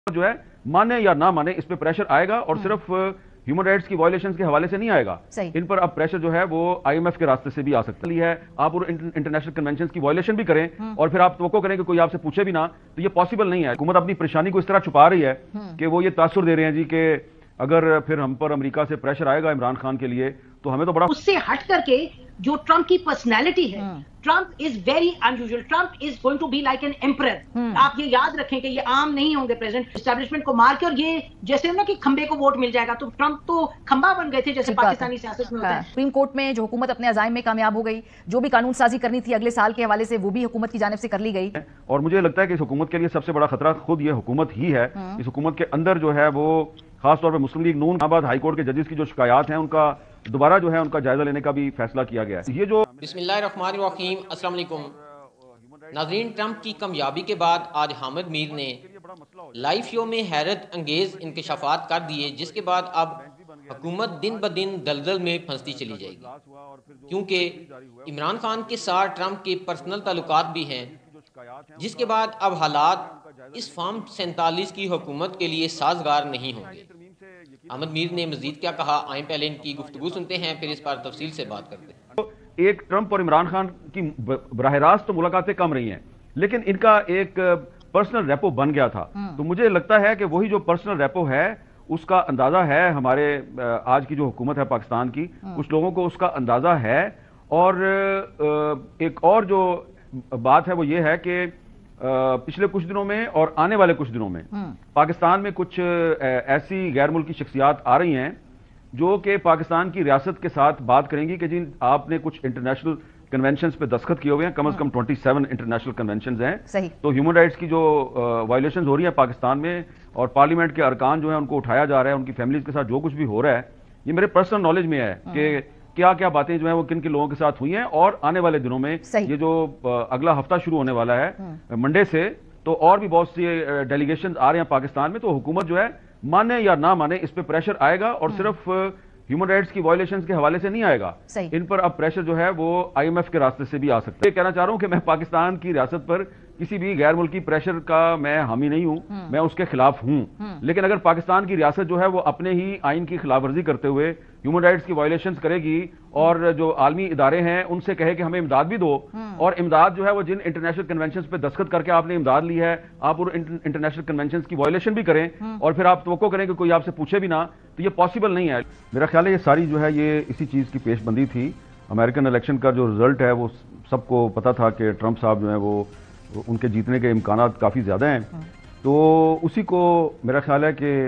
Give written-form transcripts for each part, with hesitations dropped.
जो है माने या ना माने इस पे प्रेशर आएगा और सिर्फ ह्यूमन राइट्स की वायलेशंस के हवाले से नहीं आएगा। इन पर अब प्रेशर जो है वो आईएमएफ के रास्ते से भी आ सकता है। आप इंटरनेशनल कन्वेंशन की वायलेशन भी करें और फिर आप तवक्को करें कि कोई आपसे पूछे भी ना, तो ये पॉसिबल नहीं है। हुकूमत अपनी परेशानी को इस तरह छुपा रही है कि वो ये तासुर दे रहे हैं जी कि अगर फिर हम पर अमेरिका से प्रेशर आएगा इमरान खान के लिए तो हमें तो बड़ा। उससे हट करके जो ट्रंप की पर्सनैलिटी है, Trump is very unusual, Trump is going to be like an emperor. आप ये याद रखें कि ये आम नहीं होंगे प्रेसिडेंट, एस्टैब्लिशमेंट को मार के, और ये जैसे ना कि खंबे को वोट मिल जाएगा, तो ट्रंप तो खंबा बन गए थे जैसे पाकिस्तानी सियासत में होता है। सुप्रीम कोर्ट में जो हुकूमत अपने अज़ाइम में कामयाब हो गई, जो भी कानून साजी करनी थी अगले साल के हवाले से, वो भी हुकूमत की जानिब से कर ली गई। और मुझे लगता है कि इस हुकूमत के लिए सबसे बड़ा खतरा खुद ये हुकूमत ही है। इस हुकूमत के अंदर जो है वो खासतौर पर मुस्लिम लीग नून इस्लामाबाद हाई कोर्ट के जजेस की जो शिकायत हैं उनका दोबारा जो है उनका जायजा लेने का भी फैसला किया गया है। ये जो बिस्मिल्लाहिर्रहमानिर्रहीम, अस्सलाम वालेकुम नाज़रीन। ट्रंप की कामयाबी के बाद आज हामिद मीर ने लाइव शो में हैरत अंगेज इंकशाफात कर दिए, जिसके बाद अब हुकूमत दिन ब दिन दलदल में फंसती चली जाएगी, क्योंकि इमरान खान के साथ ट्रंप के पर्सनल ताल्लुकात भी हैं, जिसके बाद अब हालात इस फॉर्म 47 की हुकूमत के लिए साजगार नहीं होंगे। अहमद मीर ने मजीद क्या कहा, आए पहले इनकी गुफ्तगू सुनते हैं, फिर इस पर तफसील से बात करते हैं। एक ट्रंप और इमरान खान की बराह रास्त तो मुलाकातें कम रही हैं, लेकिन इनका एक पर्सनल रेपो बन गया था। तो मुझे लगता है कि वही जो पर्सनल रेपो है उसका अंदाजा है हमारे आज की जो हुकूमत है पाकिस्तान की, कुछ लोगों को उसका अंदाजा है। और एक और जो बात है वो ये है कि पिछले कुछ दिनों में और आने वाले कुछ दिनों में पाकिस्तान में कुछ ऐसी गैर मुल्की शख्सियात आ रही हैं जो कि पाकिस्तान की रियासत के साथ बात करेंगी कि जी आपने कुछ इंटरनेशनल कन्वेंशंस पे दस्तखत किए हुए हैं, कम से कम 27 इंटरनेशनल कन्वेंशंस हैं। तो ह्यूमन राइट्स की जो वायलेशंस हो रही है पाकिस्तान में और पार्लियामेंट के अरकान जो है उनको उठाया जा रहा है, उनकी फैमिलीज के साथ जो कुछ भी हो रहा है, ये मेरे पर्सनल नॉलेज में है कि क्या क्या बातें जो है वो किन किन लोगों के साथ हुई हैं। और आने वाले दिनों में ये जो अगला हफ्ता शुरू होने वाला है मंडे से, तो और भी बहुत सी डेलीगेशन आ रहे हैं पाकिस्तान में। तो हुकूमत जो है माने या ना माने इस पे प्रेशर आएगा और सिर्फ ह्यूमन राइट्स की वायलेशंस के हवाले से नहीं आएगा। इन पर अब प्रेशर जो है वो आईएमएफ के रास्ते से भी आ सकता है। ये कहना चाह रहा हूं कि मैं पाकिस्तान की रियासत पर किसी भी गैर मुल्की प्रेशर का मैं हामी नहीं हूं, मैं उसके खिलाफ हूं। लेकिन अगर पाकिस्तान की रियासत जो है वो अपने ही आइन की खिलाफवर्जी करते हुए ह्यूमन राइट्स की वायलेशंस करेगी और जो आलमी इदारे हैं उनसे कहे कि हमें इमदाद भी दो, और इमदाद जो है वो जिन इंटरनेशनल कन्वेंशंस पे दस्तखत करके आपने इमदाद ली है, आप उन इंटरनेशनल कन्वेंशंस की वायलेशन भी करें और फिर आप तवक्को करें कि कोई आपसे पूछे भी ना, तो ये पॉसिबल नहीं है। मेरा ख्याल है ये सारी जो है ये इसी चीज की पेशबंदी थी। अमेरिकन इलेक्शन का जो रिजल्ट है वो सबको पता था कि ट्रंप साहब जो है वो उनके जीतने के इम्कानात काफ़ी ज़्यादा हैं, तो उसी को मेरा ख्याल है कि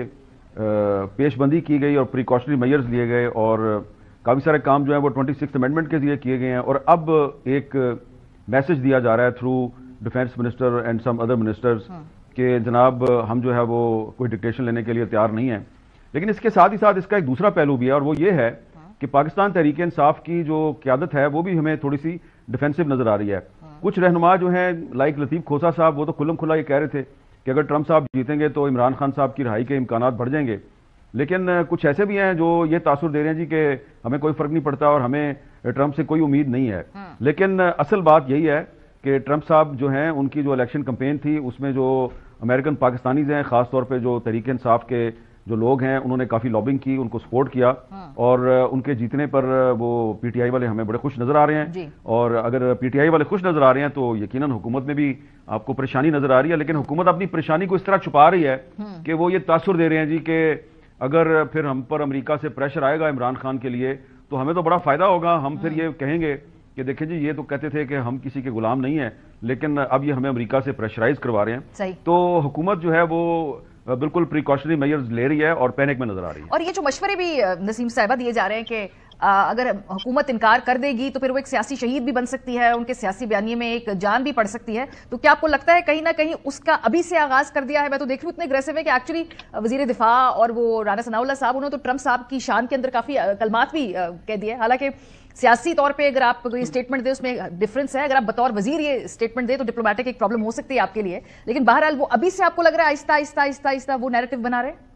पेशबंदी की गई और प्रिकॉशनरी मेजर्स लिए गए और काफ़ी सारे काम जो है वो 26th अमेंडमेंट के जरिए किए गए हैं। और अब एक मैसेज दिया जा रहा है through defence minister and some other ministers कि जनाब हम जो है वो कोई डिक्टेशन लेने के लिए तैयार नहीं है। लेकिन इसके साथ ही साथ इसका एक दूसरा पहलू भी है, और वो ये है कि पाकिस्तान तहरीक इंसाफ की जो क़यादत है वो भी हमें थोड़ी सी डिफेंसिव नजर आ रही है। कुछ रहनुमा जो हैं लाइक लतीफ़ खोसा साहब, वो तो खुल्लम खुला ये कह रहे थे कि अगर ट्रंप साहब जीतेंगे तो इमरान खान साहब की रिहाई के इम्कानात बढ़ जाएंगे। लेकिन कुछ ऐसे भी हैं जो ये तासुर दे रहे हैं जी कि हमें कोई फर्क नहीं पड़ता और हमें ट्रंप से कोई उम्मीद नहीं है। लेकिन असल बात यही है कि ट्रंप साहब जो हैं उनकी जो इलेक्शन कैंपेन थी उसमें जो अमेरिकन पाकिस्तानीज हैं, खासतौर पर जो तहरीक इंसाफ के जो लोग हैं, उन्होंने काफ़ी लॉबिंग की, उनको सपोर्ट किया और उनके जीतने पर वो पीटीआई वाले हमें बड़े खुश नजर आ रहे हैं। और अगर पीटीआई वाले खुश नजर आ रहे हैं तो यकीनन हुकूमत में भी आपको परेशानी नजर आ रही है। लेकिन हुकूमत अपनी परेशानी को इस तरह छुपा रही है कि वो ये तासुर दे रहे हैं जी कि अगर फिर हम पर अमेरिका से प्रेशर आएगा इमरान खान के लिए तो हमें तो बड़ा फायदा होगा। हम फिर ये कहेंगे कि देखें जी ये तो कहते थे कि हम किसी के गुलाम नहीं है, लेकिन अब ये हमें अमेरिका से प्रेशराइज करवा रहे हैं। तो हुकूमत जो है वो बिल्कुल प्रिकॉशनरी मेजर्स ले रही है और पैनिक में नजर आ रही है। और ये जो मशवरे भी नसीम साहिबा दिए जा रहे हैं कि अगर हुकूमत इनकार कर देगी तो फिर वो एक सियासी शहीद भी बन सकती है, उनके सियासी बयानिए में एक जान भी पड़ सकती है, तो क्या आपको लगता है कहीं ना कहीं उसका अभी से आगाज कर दिया है? मैं तो देख रही हूँ इतने अग्रेसिव है कि एक्चुअली वजीर दिफा और वो राना सनाउल्लाह साहब, उन्होंने तो ट्रंप साहब की शान के अंदर काफी कलमात भी कह दिए। हालांकि सियासी तौर पे अगर आप कोई स्टेटमेंट दे उसमें डिफरेंस है, अगर आप बतौर वजीर ये स्टेटमेंट दे तो डिप्लोमेटिक एक प्रॉब्लम हो सकती है आपके लिए, लेकिन बहरहाल वो अभी से आपको लग रहा है आहिस्ता आहिस्ता आहिस्ता आहिस्ता वो नैरेटिव बना रहे हैं।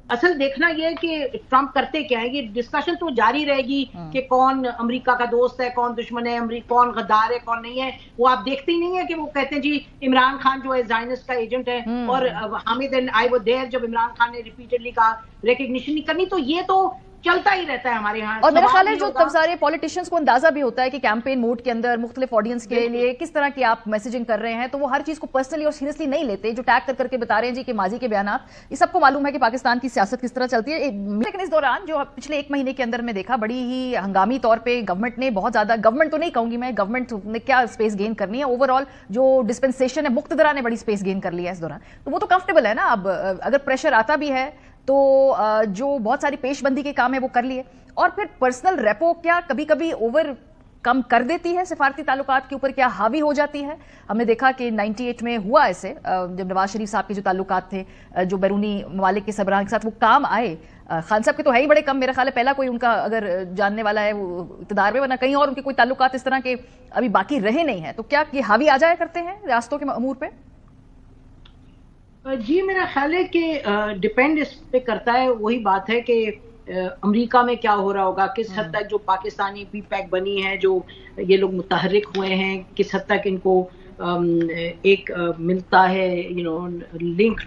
اصل دیکھنا یہ ہے کہ ٹرمپ کرتے کیا ہے. یہ ڈسکشن تو جاری رہے گی کہ کون امریکہ کا دوست ہے, کون دشمن ہے, کون غدار ہے, کون نہیں ہے. وہ آپ دیکھتے ہی نہیں ہے کہ وہ کہتے ہیں جی عمران خان جو ہے زائنسٹ کا ایجنٹ ہے, اور Hamid and I were there جب عمران خان نے ریپیٹڈلی کہا ریکگنیشن نہیں کرنی. تو یہ تو چلتا ہی رہتا ہے ہمارے ہاں. اور میرا خیال ہے جو تب سارے پولیٹیشینز کو اندازہ بھی ہوتا ہے کہ کیمپین موڈ کے اندر مختلف آڈینس کے لیے کس طرح کی آپ میسیجنگ کر رہے ہیں, تو وہ ہر چیز کو پرسنلی اور سیریسلی نہیں لیتے. جو ٹیگ کر کے بتا رہے ہیں جی کہ ماضی کے بیانات, یہ سب کو معلوم ہے کہ پاکستان کی سیاست کس طرح چلتی ہے. لیکن اس دوران جو پچھلے ایک مہینے کے اندر میں دیکھا, بڑی ہی ہنگامی طور پہ گورنمنٹ نے بہت زیادہ, گورنمنٹ تو نہیں کہوں گی میں, گورنمنٹ نے کیا اسپیس گین کرنی ہے, اوور آل جو ڈسپنسیشن ہے مقتدرہ نے بڑی اسپیس گین کر لیا ہے اس دوران. تو وہ تو کمفرٹیبل ہے نا. اب اگر پریشر آتا بھی ہے تو جو بہت ساری پیش بندی کے کام ہے وہ کر لیے. اور پھر پرسنل ریپو کیا کبھی کبھی اوور کم کر دیتی ہے سفارتی تعلقات کے اوپر, کیا حاوی ہو جاتی ہے؟ ہم نے دیکھا کہ 98 میں ہوا ایسے, جب نواز شریف صاحب کے جو تعلقات تھے جو بیرونی ممالک کے سربراہ کے ساتھ وہ کام آئے. خان صاحب کے تو ہے ہی بڑے کم, میرا خیال ہے پہلا کوئی ان کا اگر جاننے والا ہے وہ اقتدار میں, ورنہ کہیں اور ان کے کوئی تعلقات اس طرح کے ابھی باقی رہے نہیں ہیں. تو کیا یہ حاوی آ جایا کرتے ہیں ریاستوں کے امور پہ؟ جی میرا خیال ہے کہ ڈیپینڈ اس پہ کرتا ہے. وہی بات ہے کہ امریکہ میں کیا ہو رہا ہوگا, کس حد تک جو پاکستانی پی پیک بنی ہے, جو یہ لوگ متحرک ہوئے ہیں, کس حد تک ان کو ایک ملتا ہے لنک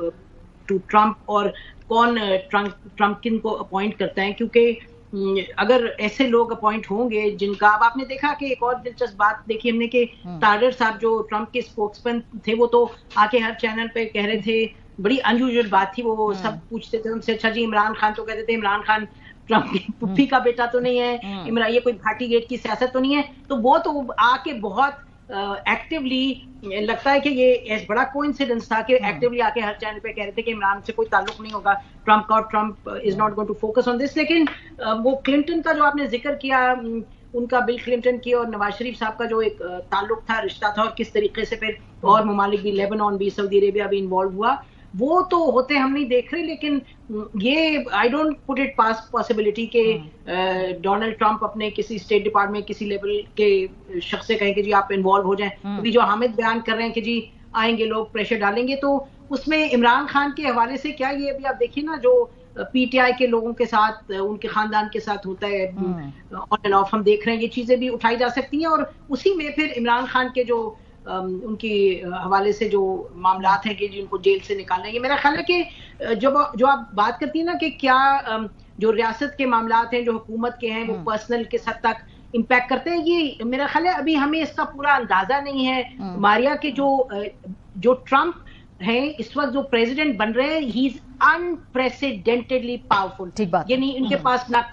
ٹو ٹرمپ, اور کون ٹرمپ کن کو اپوائنٹ کرتا ہے. کیونکہ اگر ایسے لوگ اپوائنٹ ہوں گے جن کا, اب آپ نے دیکھا کہ ایک اور دلچسپ بات دیکھی ہم نے کہ تاڈر صاحب جو ٹرمپ کے اسپوکس مین تھے, وہ تو آ کے ہر چینل پہ کہہ رہے تھے, بڑی انیوژل بات تھی. وہ سب پوچھتے تھے ان سے, اچھا جی عمران خان, تو کہتے تھے عمران خان ٹرمپ کی پپھی کا بیٹا تو نہیں ہے, عمران یہ کوئی بھاٹی گیٹ کی سیاست تو نہیں ہے. تو وہ تو آ کے بہت ایکٹیولی, لگتا ہے کہ یہ بڑا کوئنسیڈنس تھا کہ ایکٹیولی آ کے ہر چینل پہ کہہ رہے تھے کہ عمران سے کوئی تعلق نہیں ہوگا ٹرمپ کا, اور Trump is not going to focus on this. لیکن وہ کلنٹن کا جو آپ نے ذکر کیا, ان کا بل کلنٹن کی اور نواز شریف صاحب کا جو ایک تعلق تھا, رشتہ تھا, اور کس طریقے سے پھر اور ممالک بھی, لیبنان بھی, سعودی عربیہ بھی انوالو ہوا, وہ تو ہوتے ہم نہیں دیکھ رہے. لیکن یہ I don't put it past possibility کہ ڈونلڈ ٹرمپ اپنے کسی اسٹیٹ ڈپارٹمنٹ کسی لیول کے شخص سے کہیں کہ جی آپ انوالو ہو جائیں. ابھی جو حامد بیان کر رہے ہیں کہ جی آئیں گے لوگ, پریشر ڈالیں گے, تو اس میں عمران خان کے حوالے سے کیا, یہ ابھی آپ دیکھیے نا جو پی ٹی آئی کے لوگوں کے ساتھ, ان کے خاندان کے ساتھ ہوتا ہے آن اینڈ آف, ہم دیکھ رہے ہیں یہ چیزیں بھی اٹھائی جا سکتی ہیں. اور اسی میں پھر عمران خان کے جو ان کی حوالے سے جو معاملات ہیں کہ جن کو جیل سے نکالنا ہے, یہ میرا خیال ہے کہ جو آپ بات کرتی ہیں نا کہ کیا جو ریاست کے معاملات ہیں, جو حکومت کے ہیں, وہ پرسنل کس حد تک امپیکٹ کرتے ہیں, یہ میرا خیال ہے ابھی ہمیں اس کا پورا اندازہ نہیں ہے. ماریا کے جو ٹرمپ ہیں اس وقت جو پریزیڈنٹ بن رہے ہیں, ہی از انپریسیڈنٹڈلی پاورفل. یعنی ان کے پاس نہ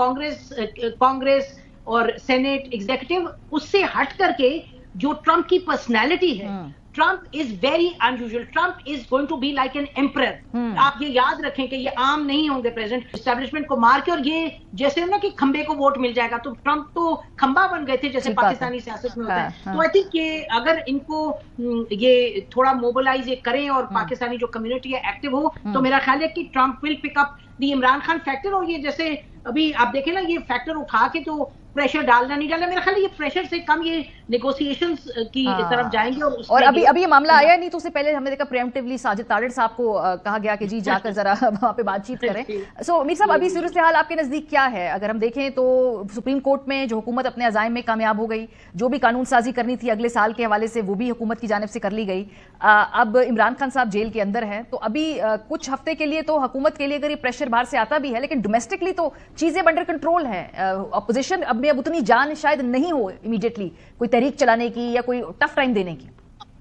کانگریس اور سینیٹ ایگزیکٹو, اس سے ہٹ کر کے جو ٹرمپ کی پرسنالٹی ہے, Trump is very unusual. Trump is going to be like an emperor. آپ یہ یاد رکھیں کہ یہ عام نہیں ہوں گے پریزیڈنٹ, اسٹیبلشمنٹ کو مار کے, اور یہ جیسے نا کہ کھمبے کو ووٹ مل جائے گا, تو ٹرمپ تو کھمبا بن گئے تھے جیسے پاکستانی سیاست میں ہوتا ہے. تو آئی تھنک کہ اگر ان کو یہ تھوڑا موبلائز کریں اور پاکستانی جو کمیونٹی ہے ایکٹیو ہو, تو میرا خیال ہے کہ Trump will pick up the Imran Khan factor. اور یہ جیسے ابھی آپ دیکھیں نا, یہ فیکٹر اٹھا کے تو پریشر ڈالنا نہیں ڈالنا, میرا خیال ہے یہ پریشر سے کم یہ نیگوسیشنز کی طرف جائیں گے. اور ابھی یہ معاملہ آیا نہیں, تو اس سے پہلے ہم نے دیکھا پریمپٹیولی ساجد تاڈر صاحب کو کہا گیا کہ جی جا کر ذرا وہاں پہ بات چیت کریں. سو میر صاحب, ابھی صورتحال آپ کے نزدیک کیا ہے؟ اگر ہم دیکھیں تو سپریم کورٹ میں جو حکومت اپنے عزائم میں کامیاب ہو گئی, جو بھی قانون سازی کرنی تھی اگلے سال کے حوالے سے وہ بھی حکومت کی جانب سے کر لی گئی. اب عمران خان صاحب جیل کے اندر ہیں, تو ابھی کچھ ہفتے کے لیے تو حکومت کے لیے اگر یہ پریشر باہر سے آتا بھی ہے, لیکن ڈومیسٹکلی تو چیزیں انڈر کنٹرول ہیں. اپوزیشن اب اتنی جان شاید نہیں ہو امیڈیٹلی کوئی تحریک چلانے کی یا کوئی ٹف ٹائم دینے کی.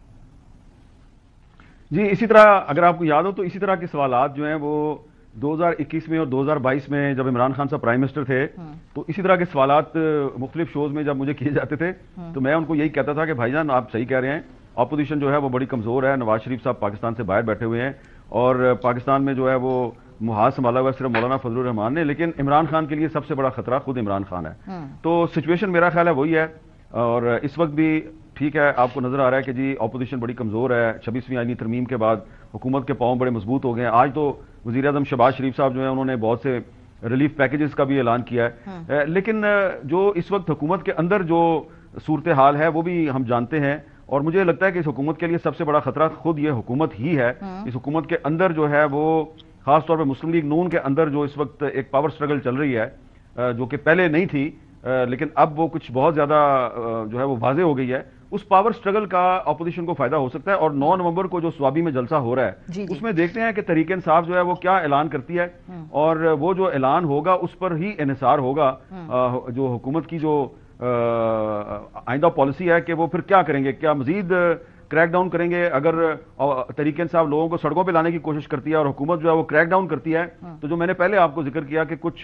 جی اسی طرح اگر آپ کو یاد ہو تو اسی طرح کے سوالات جو ہیں وہ 2021 میں اور 2022 میں جب عمران خان صاحب پرائم منسٹر تھے, تو اسی طرح کے سوالات مختلف شوز میں جب مجھے کیے جاتے تھے, تو میں ان کو یہی کہتا تھا کہ بھائی جان آپ صحیح کہہ رہے ہیں, اپوزیشن جو ہے وہ بڑی کمزور ہے. نواز شریف صاحب پاکستان سے باہر بیٹھے ہوئے ہیں, اور پاکستان میں جو ہے وہ محاذ سنبھالا ہوا صرف مولانا فضل الرحمان نے, لیکن عمران خان کے لیے سب سے بڑا خطرہ خود عمران خان ہے. تو سچویشن میرا خیال ہے وہی ہے, اور اس وقت بھی ٹھیک ہے, آپ کو نظر آ رہا ہے کہ جی اپوزیشن بڑی کمزور ہے. 26ویں آئینی ترمیم کے بعد حکومت کے پاؤں بڑے مضبوط ہو گئے ہیں. آج تو وزیر اعظم شہباز شریف صاحب جو ہیں انہوں نے بہت سے ریلیف پیکیجز کا بھی اعلان کیا ہے, لیکن جو اس وقت حکومت کے اندر جو صورتحال ہے وہ بھی ہم جانتے ہیں, اور مجھے لگتا ہے کہ اس حکومت کے لیے سب سے بڑا خطرہ خود یہ حکومت ہی ہے. اس حکومت کے اندر جو ہے وہ خاص طور پہ مسلم لیگ نون کے اندر جو اس وقت ایک پاور سٹرگل چل رہی ہے جو کہ پہلے نہیں تھی لیکن اب وہ کچھ بہت زیادہ جو ہے وہ واضح ہو گئی ہے، اس پاور سٹرگل کا اپوزیشن کو فائدہ ہو سکتا ہے. اور 9 نومبر کو جو سوابی میں جلسہ ہو رہا ہے اس میں دیکھتے ہیں کہ تحریک انصاف جو ہے وہ کیا اعلان کرتی ہے، اور وہ جو اعلان ہوگا اس پر ہی انحصار ہوگا جو حکومت کی جو آئندہ پالیسی ہے کہ وہ پھر کیا کریں گے. کیا مزید کریک ڈاؤن کریں گے؟ اگر تحریک انصاف لوگوں کو سڑکوں پہ لانے کی کوشش کرتی ہے اور حکومت جو ہے وہ کریک ڈاؤن کرتی ہے، تو جو میں نے پہلے آپ کو ذکر کیا کہ کچھ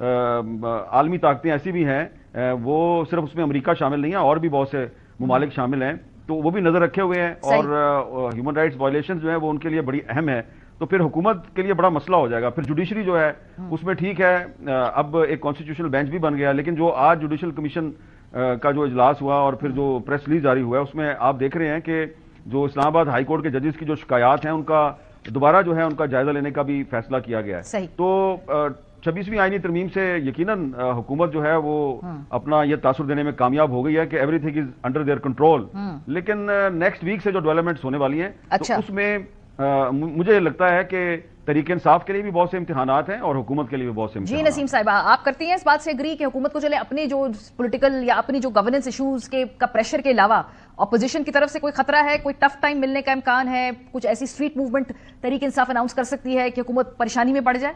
عالمی طاقتیں ایسی بھی ہیں، وہ صرف اس میں امریکہ شامل نہیں ہے، اور بھی بہت سے ممالک شامل ہیں، تو وہ بھی نظر رکھے ہوئے ہیں، اور ہیومن رائٹس وائلیشنز جو ہیں وہ ان کے لیے بڑی اہم ہے. تو پھر حکومت کے لیے بڑا مسئلہ ہو جائے گا. پھر جوڈیشری جو ہے اس میں ٹھیک ہے اب ایک کانسٹیٹیوشنل بینچ بھی بن گیا، لیکن جو آج جوڈیشل کمیشن کا جو اجلاس ہوا اور پھر جو پریس ریلیز جاری ہوا ہے اس میں آپ دیکھ رہے ہیں کہ جو اسلام آباد ہائی کورٹ کے ججز کی جو شکایات ہیں ان کا دوبارہ جو ہے ان کا جائزہ لینے کا بھی فیصلہ کیا گیا ہے. تو 26ویں آئینی ترمیم سے یقیناً حکومت جو ہے وہ اپنا یہ تاثر دینے میں کامیاب ہو گئی ہے کہ everything is under their control. لیکن نیکسٹ ویک سے جو ڈیولپمنٹس ہونے والی ہیں تو اس میں مجھے لگتا ہے کہ تحریک انصاف کے لیے بھی بہت سے امتحانات ہیں اور حکومت کے لیے بھی بہت سے امتحانات. جی نسیم صاحبہ، آپ کرتی ہیں اس بات سے اگری کہ حکومت کو چلے اپنے جو پولیٹیکل یا اپنی جو گورننس ایشوز کا پریشر کے علاوہ اپوزیشن کی طرف سے کوئی خطرہ ہے، کوئی ٹف ٹائم ملنے کا امکان ہے، کچھ ایسی street movement Tehreek Insaf announce کر سکتی ہے کہ حکومت پریشانی میں پڑ جائے؟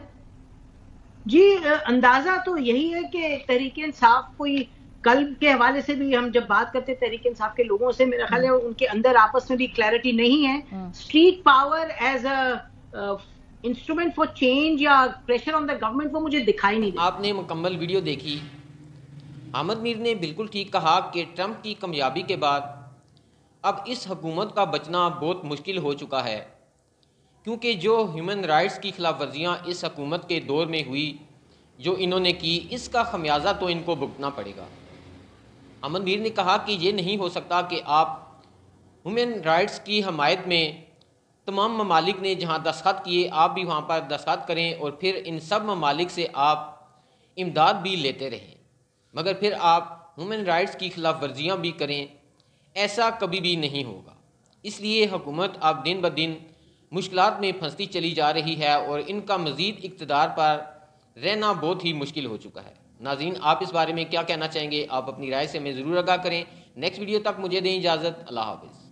جی اندازہ تو یہی ہے کہ تحریک انصاف کوئی قلب کے حوالے سے بھی ہم جب بات کرتے تحریک انصاف کے لوگوں سے، میرا خیال ہے ان کے اندر آپس میں بھی کلیئرٹی نہیں ہے. Street power as a instrument for change یا پریشر آن دا گورنمنٹ وہ مجھے دکھائی نہیں دیتا. آپ نے مکمل ویڈیو دیکھی. احمد میر نے بالکل ٹھیک کہا کہ ٹرمپ کی کامیابی کے بعد اب اس حکومت کا بچنا بہت مشکل ہو چکا ہے، کیونکہ جو ہیومن رائٹس کی خلاف ورزیاں اس حکومت کے دور میں ہوئی، جو انہوں نے کی، اس کا خمیازہ تو ان کو بھگتنا پڑے گا. احمد میر نے کہا کہ یہ نہیں ہو سکتا کہ آپ ہیومن رائٹس کی حمایت میں تمام ممالک نے جہاں دستخط کیے آپ بھی وہاں پر دستخط کریں اور پھر ان سب ممالک سے آپ امداد بھی لیتے رہیں، مگر پھر آپ ہیومن رائٹس کی خلاف ورزیاں بھی کریں. ایسا کبھی بھی نہیں ہوگا. اس لیے حکومت اب دن بدن مشکلات میں پھنستی چلی جا رہی ہے اور ان کا مزید اقتدار پر رہنا بہت ہی مشکل ہو چکا ہے. ناظرین، آپ اس بارے میں کیا کہنا چاہیں گے؟ آپ اپنی رائے سے ہمیں ضرور آگاہ کریں. نیکسٹ ویڈیو تک مجھے دیں اجازت. اللہ حافظ.